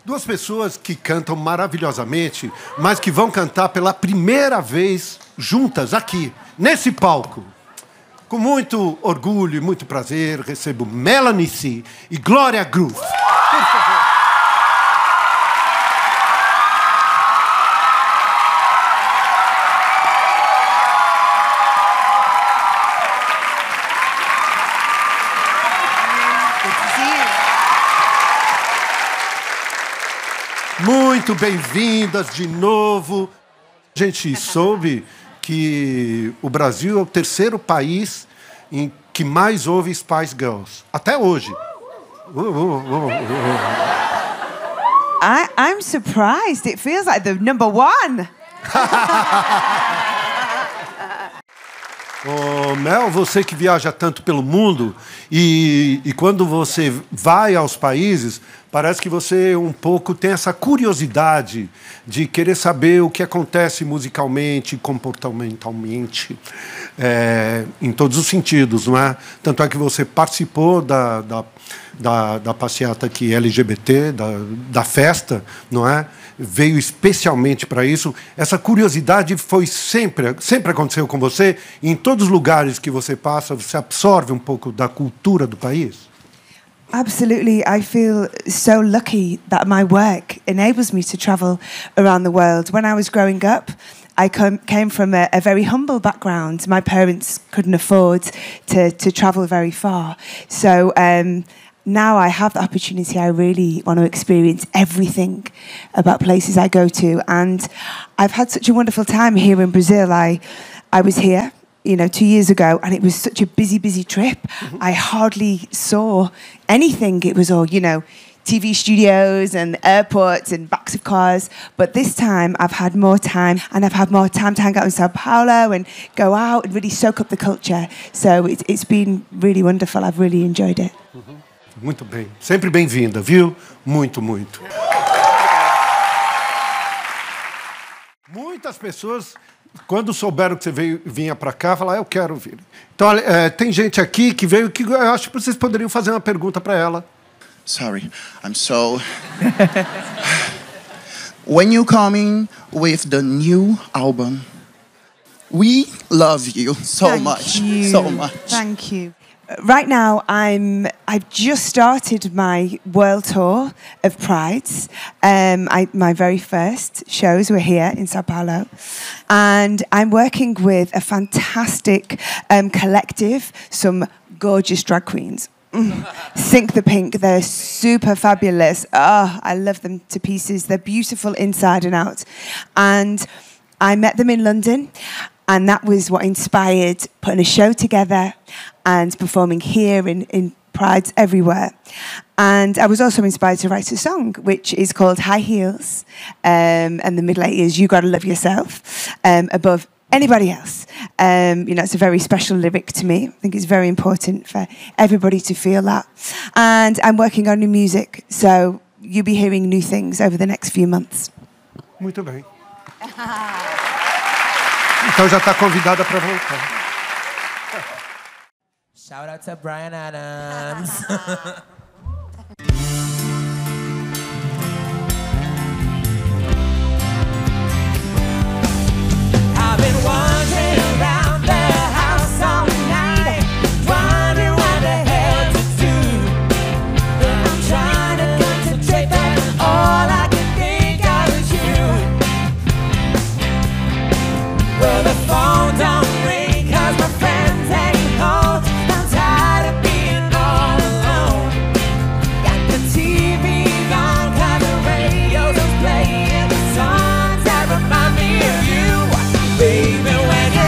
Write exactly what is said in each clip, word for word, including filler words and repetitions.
Duas pessoas que cantam maravilhosamente, mas que vão cantar pela primeira vez juntas aqui, nesse palco. Com muito orgulho e muito prazer, recebo Melanie C. e Glória Groove. Por favor. Muito bem-vindas de novo. A gente soube que o Brasil é o terceiro país em que mais ouve Spice Girls. Até hoje. Uh, uh, uh, uh. I, I'm surprised. It feels like the number one. Oh, Mel, você que viaja tanto pelo mundo e, e quando você vai aos países, parece que você um pouco tem essa curiosidade de querer saber o que acontece musicalmente, comportamentalmente, é, em todos os sentidos, não é? Tanto é que você participou da, da, da, da passeata aqui L G B T, da, da festa, não é? Veio especialmente para isso. Essa curiosidade foi sempre, sempre aconteceu com você. Em todos os lugares que você passa, você absorve um pouco da cultura do país? Absolutely. I feel so lucky that my work enables me to travel around the world. When I was growing up, I come, came from a, a very humble background. My parents couldn't afford to, to travel very far. So um, now I have the opportunity. I really want to experience everything about places I go to. And I've had such a wonderful time here in Brazil. I, I was here, you know, two years ago, and it was such a busy, busy trip. Mm-hmm. I hardly saw anything. It was all, you know, T V studios and airports and backs of cars. But this time I've had more time, and I've had more time to hang out in Sao Paulo and go out and really soak up the culture. So it's, it's been really wonderful. I've really enjoyed it. Mm-hmm. Muito bem. Sempre bem-vinda, viu? Muito, muito. Muitas pessoas, quando souberam que você veio, vinha para cá, falaram, ah, eu quero vir. Então, é, tem gente aqui que veio que eu acho que vocês poderiam fazer uma pergunta para ela. Sorry, I'm so... When you coming with the new album, we love you so Thank much, you. so much. Thank you. Right now, I'm. I've just started my world tour of Prides. Um, I, my very first shows were here in Sao Paulo, and I'm working with a fantastic um, collective, some gorgeous drag queens. Mm. Sink the Pink, they're super fabulous. Oh, I love them to pieces. They're beautiful inside and out. And I met them in London, and that was what inspired putting a show together and performing here in, in Prides everywhere. And I was also inspired to write a song, which is called High Heels, um, and the middle eight is You Gotta Love Yourself, um, above anybody else. Um, you know, it's a very special lyric to me. I think it's very important for everybody to feel that. And I'm working on new music, so you'll be hearing new things over the next few months. Muito bem. Então já está convidada para voltar. Shout out to Bryan Adams. I've been wandering around the house all night, wondering what the hell to do. I'm trying to concentrate, but all I can think of is you. Well, the phone don't ring 'cause my friends ain't home. I'm tired of being all alone. Got the T V on 'cause the radio's playing the songs that remind me of you. Baby, when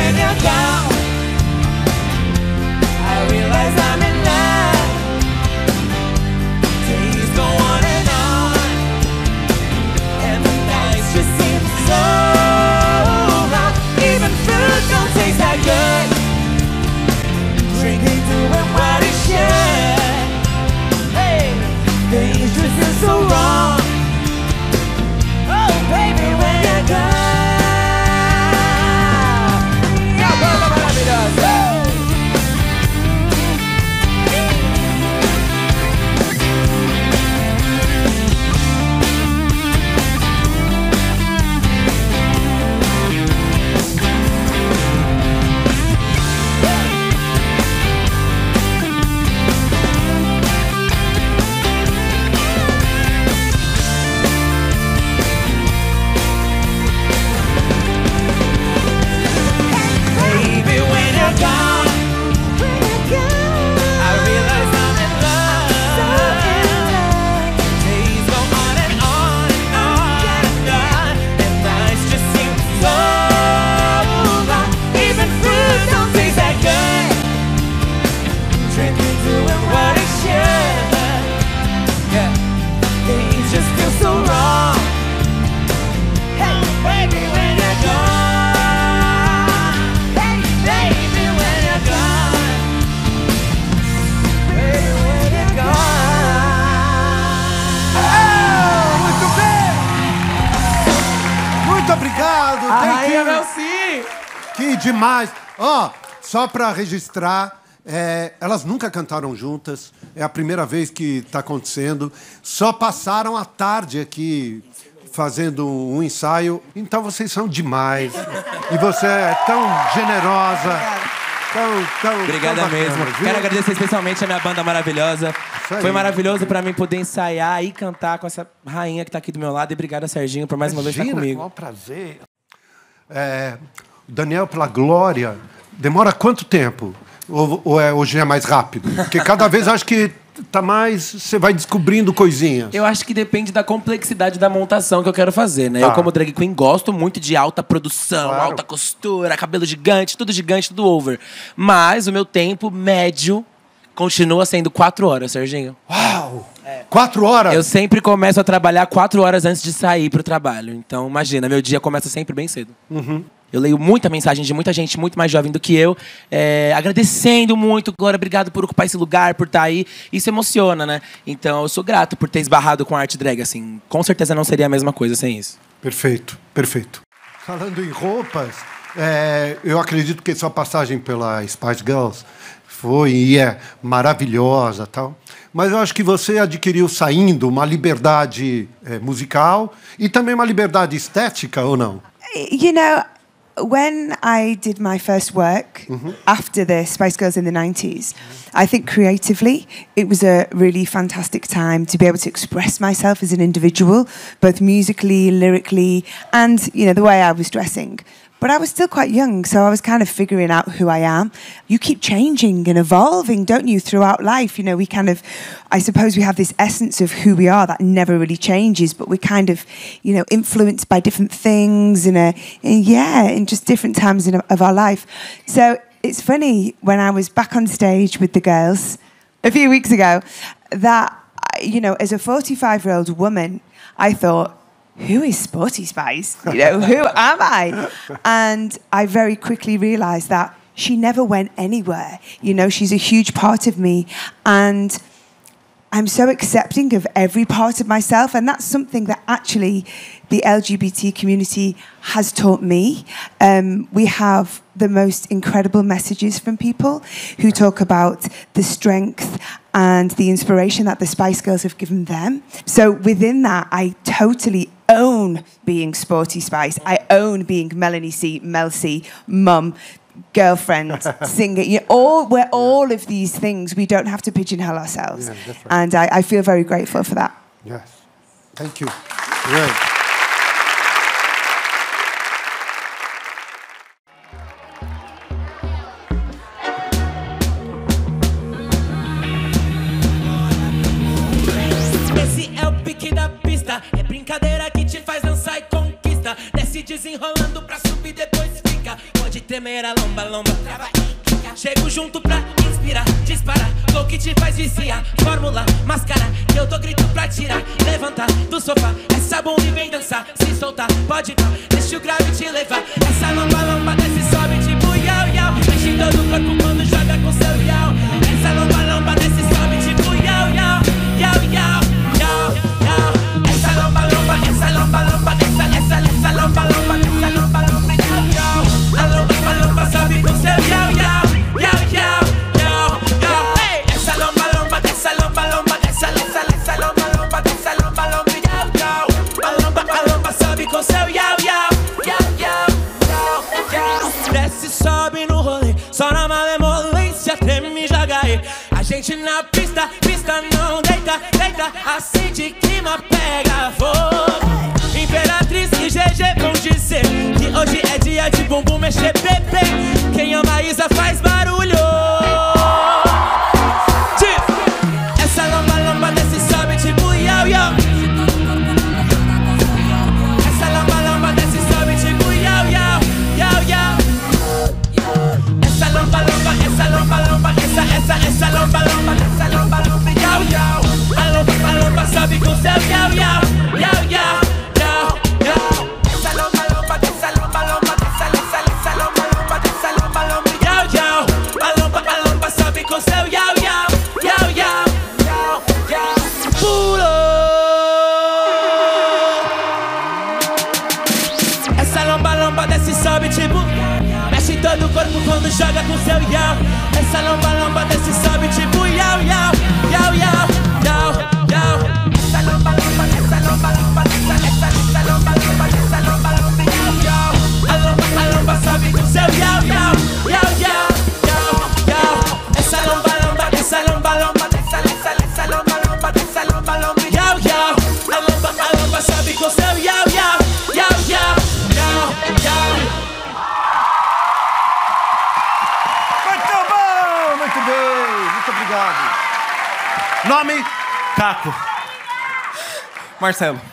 when you're gone, I realize I'm in love. Days go on and on, and the nights just seem so long. Even food don't taste that good. Drinking, doing what it should. Hey, things just feel so wrong. Oh, baby, when you're gone. Que demais! Ó, oh, só para registrar, é, elas nunca cantaram juntas. É a primeira vez que está acontecendo. Só passaram a tarde aqui fazendo um ensaio. Então vocês são demais. E você é tão generosa. Tão, tão, Obrigada tão mesmo. bacana, Quero agradecer especialmente a minha banda maravilhosa. Foi maravilhoso pra mim poder ensaiar e cantar com essa rainha que tá aqui do meu lado. E obrigado, Serginho, por mais uma vez estar comigo. Qual prazer. É, Daniel, pela Glória, demora quanto tempo? Ou, ou é, hoje é mais rápido? Porque cada vez acho que tá mais... Você vai descobrindo coisinhas. Eu acho que depende da complexidade da montação que eu quero fazer, né? Tá. Eu, como drag queen, gosto muito de alta produção, Claro. alta costura, cabelo gigante, tudo gigante, tudo over. Mas o meu tempo médio continua sendo quatro horas, Serginho. Uau! É. Quatro horas? Eu sempre começo a trabalhar quatro horas antes de sair pro trabalho. Então, imagina, meu dia começa sempre bem cedo. Uhum. Eu leio muita mensagem de muita gente muito mais jovem do que eu, é, agradecendo muito, Glória, obrigado por ocupar esse lugar, por estar aí. Isso emociona, né? Então, eu sou grato por ter esbarrado com a arte drag, assim. Com certeza não seria a mesma coisa sem isso. Perfeito, perfeito. Falando em roupas, é, eu acredito que sua passagem pela Spice Girls foi e é maravilhosa, tal. Mas eu acho que você adquiriu, saindo, uma liberdade é, musical e também uma liberdade estética, ou não? You know, when I did my first work Mm-hmm. after the Spice Girls in the nineties, I think creatively it was a really fantastic time to be able to express myself as an individual, both musically, lyrically, and, you know, the way I was dressing. But I was still quite young, so I was kind of figuring out who I am. You keep changing and evolving, don't you, throughout life? You know, we kind of, I suppose we have this essence of who we are that never really changes, but we're kind of, you know, influenced by different things and, uh, and yeah, in just different times in, of our life. So it's funny, when I was back on stage with the girls a few weeks ago, that, you know, as a forty-five-year-old woman, I thought, who is Sporty Spice? You know, who am I? And I very quickly realised that she never went anywhere. You know, she's a huge part of me. And I'm so accepting of every part of myself. And that's something that actually the L G B T community has taught me. Um, we have the most incredible messages from people who talk about the strength and the inspiration that the Spice Girls have given them. So within that, I totally own being Sporty Spice. I own being Melanie C, Mel C, mum, girlfriend, singer. You know, all, we're all of these things. We don't have to pigeonhole ourselves. Yeah, that's right. And I, I feel very grateful for that. Yes. Thank you. Great. Esse é o pique da pista, é brincadeira que te faz dançar e conquista. Desce desenrolando pra subir, depois fica. Pode tremer a lomba, lomba. Chego junto pra inspirar, disparar, flow que te faz viciar. Fórmula, máscara, que eu dou grito pra tirar. Levantar do sofá, essa bunda e vem dançar. Se soltar, pode não, deixa o grave te levar. Essa lomba, lomba, desce, sobe tipo yau, yau. Mexe todo o corpo quando joga com seu yau. Essa lomba, lomba, desce, sobe tipo yau, yau. Yau, yau, yau, yau. Essa lomba, lomba, essa lomba, lomba. Essa, essa, essa lomba, lomba, essa lomba, lomba, yau, yau. A lomba, lomba, sobe com seu yau, yau. Yau, yau, yau, yau. Hey! Essa lomba, lomba, essa lomba, lomba. Essa, essa, essa lomba, lomba. Essa lomba, lomba, yau, yau. A lomba, a lomba, sobe com seu yau, yau. Yau, yau, yau, yau. Desce, sobe no rolê, só na malemolência, treme e joga aí. A gente na pista, pista não deita, deita. Acende, clima, pega fogo. Imperatriz e G G vão dizer que hoje é dia de bumbum mexer, bebê. Quem ama a Isa faz barulho. Essa lomba, lomba, desce, sobe tipo yau, yau. Essa lomba, lomba, desce, sobe tipo yau, yau, yau, yau. Essa lomba, lomba, essa lomba, lomba. Essa, essa, essa lomba, lomba. Essa lomba, lomba, yau, yau. A lomba, a lomba, sobe com seu yau, yau, yau, yau. Com seu yau, yau, yau, yau, yau, yau. Pulou. Essa lomba, lomba, desce, sobe tipo. Mexe todo o corpo quando joga com seu yau. Essa lomba, lomba, desce, sobe tipo yau, yau, yau, yau, yau, yau. Essa lomba, lomba, essa lomba, lomba. Essa, essa, essa lomba, lomba. Essa lomba, lomba, yau, yau. A lomba, a lomba, sobe com seu yau, yau, yau, yau. Essa lomba, lomba, essa lomba, lomba, essa, essa, essa lomba, lomba, essa lomba, lomba, yau, yau. A lomba, a lomba, sobe com seu yau, yau, yau, yau, yau, yau. Muito bom, muito bem, muito obrigado. Nome? Caco. Marcelo.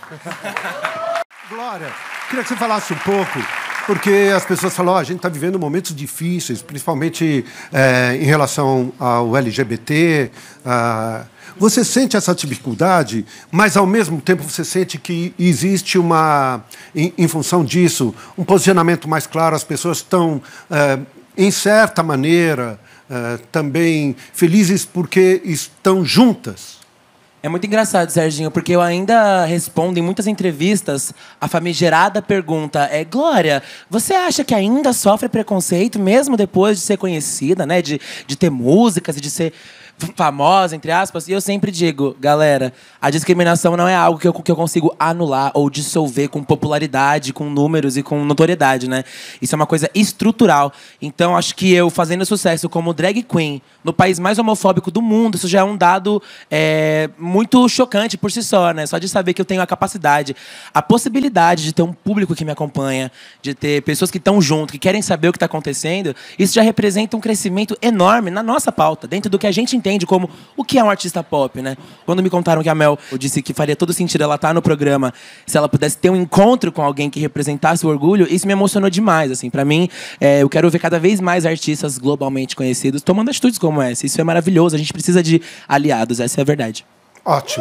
Glória, queria que você falasse um pouco. Porque as pessoas falam, oh, a gente está vivendo momentos difíceis, principalmente é, em relação ao L G B T. Ah, você sente essa dificuldade, mas, ao mesmo tempo, você sente que existe uma, em, em função disso, um posicionamento mais claro, as pessoas estão, é, em certa maneira, é, também felizes porque estão juntas. É muito engraçado, Serginho, porque eu ainda respondo em muitas entrevistas a famigerada pergunta é: Glória, você acha que ainda sofre preconceito mesmo depois de ser conhecida, né? De, de ter músicas e de ser famosa, entre aspas? E eu sempre digo, galera, a discriminação não é algo que eu, que eu consigo anular ou dissolver com popularidade, com números e com notoriedade, né? Isso é uma coisa estrutural. Então, acho que eu fazendo sucesso como drag queen no país mais homofóbico do mundo, isso já é um dado é, muito chocante por si só, né? Só de saber que eu tenho a capacidade, a possibilidade de ter um público que me acompanha, de ter pessoas que estão junto, que querem saber o que está acontecendo, isso já representa um crescimento enorme na nossa pauta, dentro do que a gente entende como o que é um artista pop, né? Quando me contaram que a Mel disse que faria todo sentido ela estar no programa se ela pudesse ter um encontro com alguém que representasse o orgulho, isso me emocionou demais, assim. Pra mim, é, eu quero ver cada vez mais artistas globalmente conhecidos tomando atitudes como essa. Isso é maravilhoso. A gente precisa de aliados, essa é a verdade. Ótimo.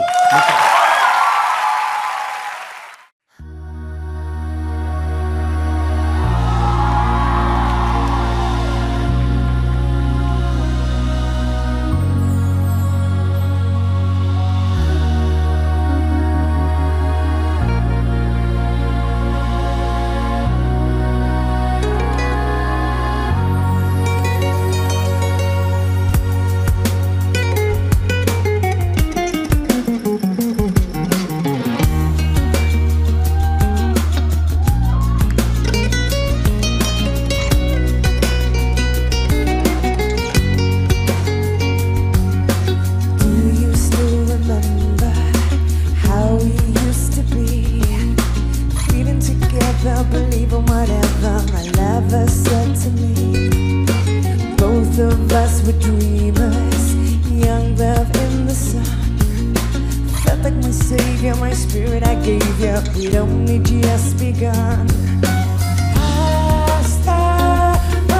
We'd only just begun. Hasta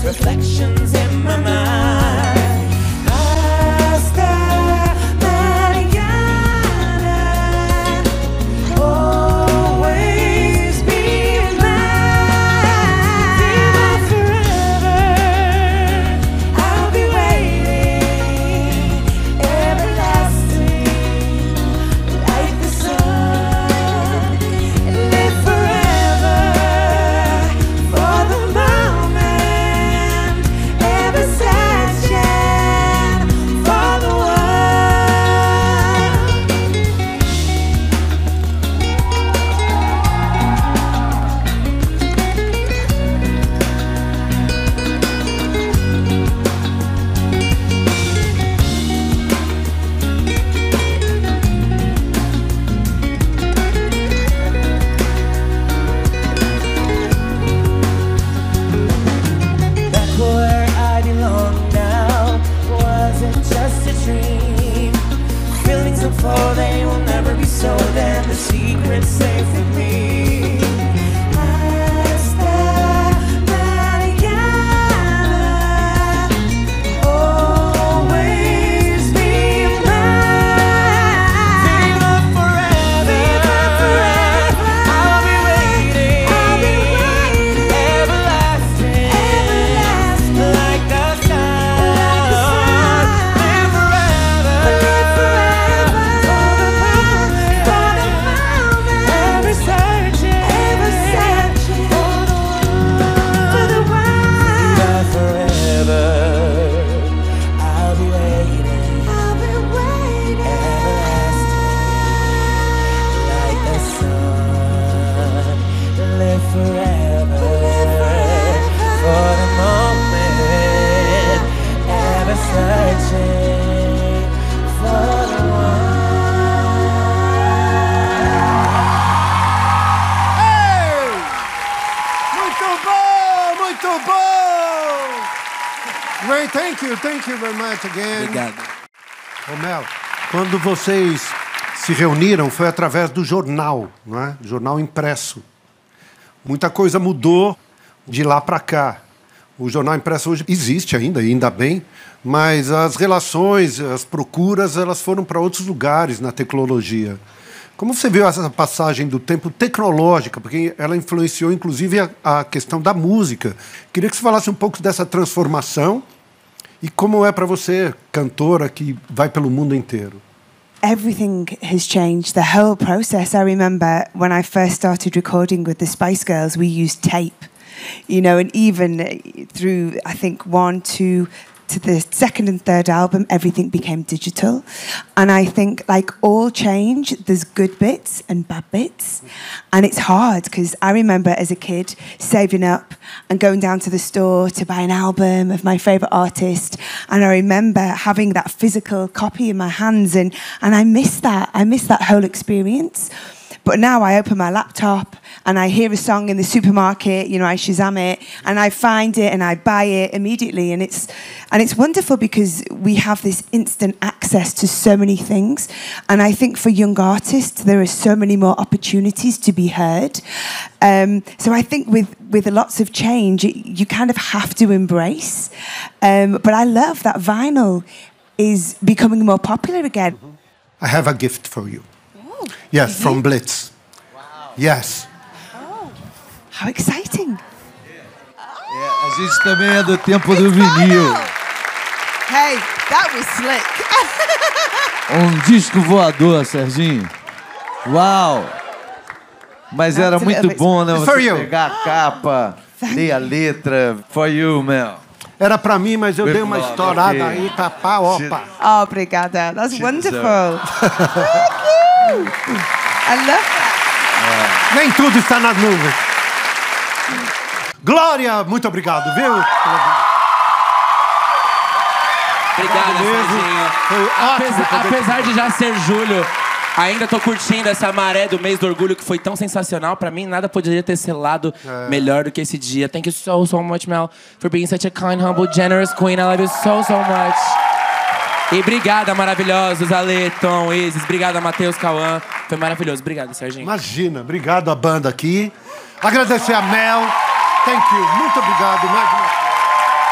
reflections in my mind. Hasta mañana, always be mine. Viva forever, I'll be waiting, everlasting, like the sun. Live forever for the moment, ever searching for the one. Back where I belong now, wasn't just a dream. Feelings unfold, they will never be sold, and the secret's safe with me. Hasta mañana, always be mine. Viva forever, viva forever, I'll be waiting, I'll be waiting, everlasting, everlasting, like the sun. Live forever, live forever, for the moment, ever searching, ever searching for the one. Viva forever, I'll be waiting, I'll be waiting, everlasting, like the sun. Live forever, for the moment, ever searching for the one. Muito bom, muito bom! Great, thank you, thank you very much again. Obrigado. Ô Mel, quando vocês se reuniram foi através do jornal, não é? Jornal impresso. Muita coisa mudou de lá para cá. O jornal impresso hoje existe ainda, e ainda bem, mas as relações, as procuras, elas foram para outros lugares na tecnologia. Como você viu essa passagem do tempo tecnológica, porque ela influenciou inclusive a, a questão da música. Queria que você falasse um pouco dessa transformação e como é para você, cantora que vai pelo mundo inteiro. Everything has changed. The whole process. I remember when I first started recording with the Spice Girls, we used tape, you know, and even uh, through, I think, one, two, to the second and third album, everything became digital. And I think, like all change, there's good bits and bad bits. And it's hard because I remember as a kid saving up and going down to the store to buy an album of my favourite artist. And I remember having that physical copy in my hands. And, and I miss that. I miss that whole experience. But now I open my laptop and I hear a song in the supermarket, you know, I Shazam it and I find it and I buy it immediately. And it's, and it's wonderful because we have this instant access to so many things. And I think for young artists, there are so many more opportunities to be heard. Um, so I think with, with lots of change, it, you kind of have to embrace. Um, but I love that vinyl is becoming more popular again. I have a gift for you. Yes, Mm-hmm. from Blitz. Wow. Yes. How exciting. É, a gente também é do tempo do vinil. Hey, that was slick. Um disco voador, Serginho. Uau! Mas era muito bom, né? For Você you. pegar a capa, ler a letra. For you, Mel. Era pra mim, mas eu With dei uma love, estourada okay. aí, papá, opa. Oh, obrigada. That's She wonderful. deserves Thank you. I love that. Nem tudo está nas nuvens. Glória, muito obrigado, viu? Obrigado, Serginho. Foi ótimo. Apesar, poder- apesar de já ser julho, ainda tô curtindo essa maré do mês do orgulho que foi tão sensacional. Pra mim, nada poderia ter selado melhor do que esse dia. Thank you so, so much, Mel, for being such a kind, humble, generous queen. I love you so, so much. E obrigada, maravilhosos, Ale, Tom, Isis. Obrigada, Matheus, Cauã. Foi maravilhoso. Obrigado, Serginho. Imagina, obrigado à banda aqui. Agradecer a Mel. Thank you. Muito obrigado mais uma vez.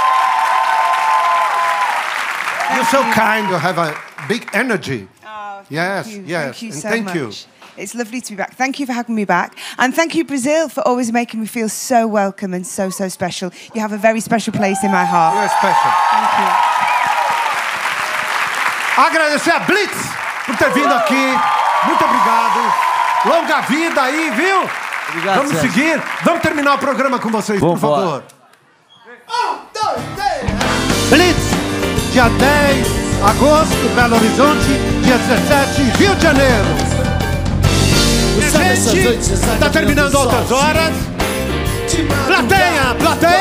You're so kind. You have a big energy. Oh, Yes, thank you. yes, Thank you and so thank much. you. It's lovely to be back. Thank you for having me back. And thank you, Brazil, for always making me feel so welcome and so, so special. You have a very special place in my heart. You're special. Thank you. Agradecer a Blitz por ter vindo aqui. Muito obrigado. Longa vida aí, viu? Obrigado, Vamos Sérgio. seguir. Vamos terminar o programa com vocês, por Vambora. favor. Blitz, dia dez de agosto, Belo Horizonte, dia dezessete, Rio de Janeiro. E, gente, tá terminando altas horas. Plateia, plateia.